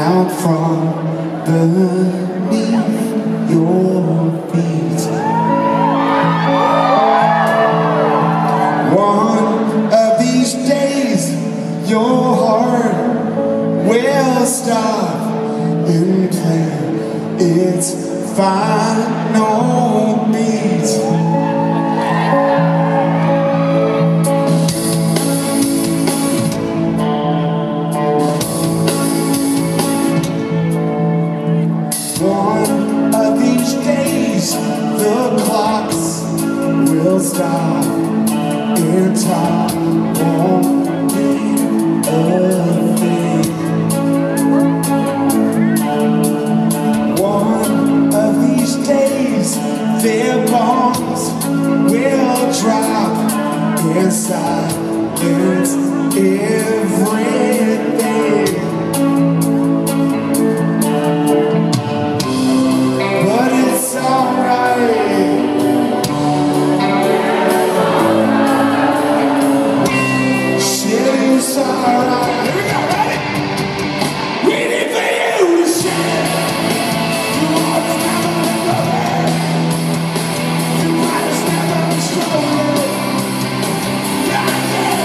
out from beneath your feet. One of these days your heart will stop and play its final beat. One of these days the clocks will stop and time won't be a thing. One of these days their bombs will drop and silence everything. But it's alright. Shit is alright. Here we go, ready? Waiting for you to share. You always never let go there. You might as never be strong. Yeah, yeah,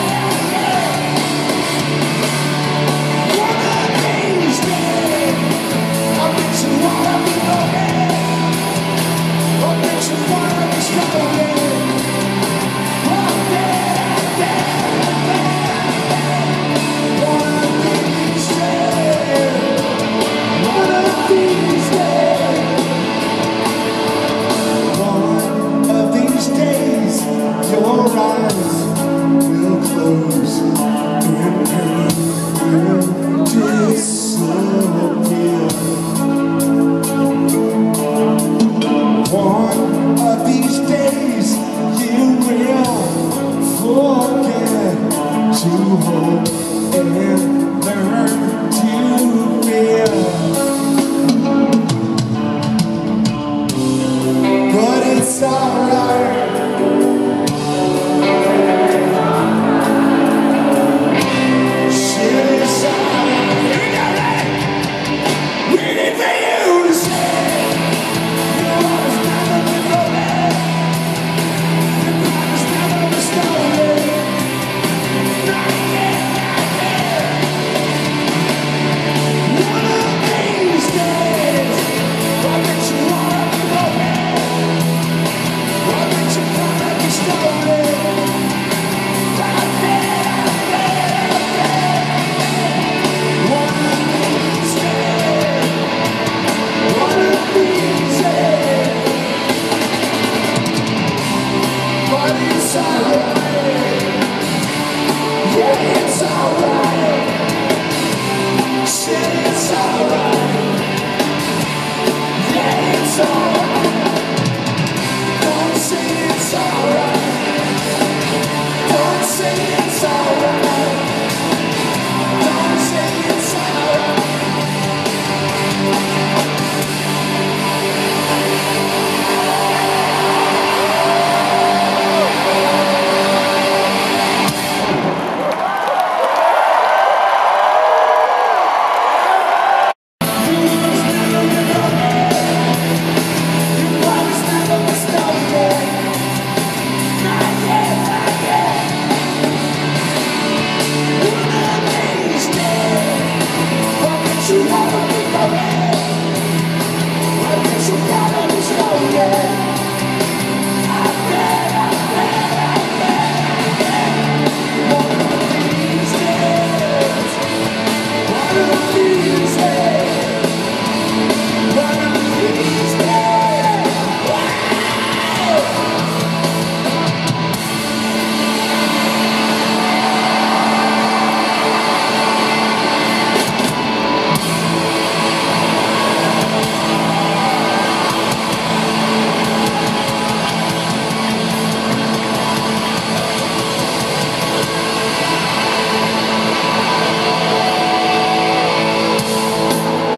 yeah. One of these days, I bet you wanna be broken. I bet you wanna be strong. Oh, yeah, yeah. One of these days, one of these days, your eyes will close and pain will disappear. One of these days you will forget to hope and learn to fear. But it's alright. Shit is alright. Here we go, ready? Waiting for you to say you always never been broken. You promise never to stop me. Not again, not again. One of these days, I bet you wanna be broken. I bet you wanna be stolen. Not again, not again, not again. One of these days, one of these days. But it's alright. Yeah, it's alright. Shit, it's alright.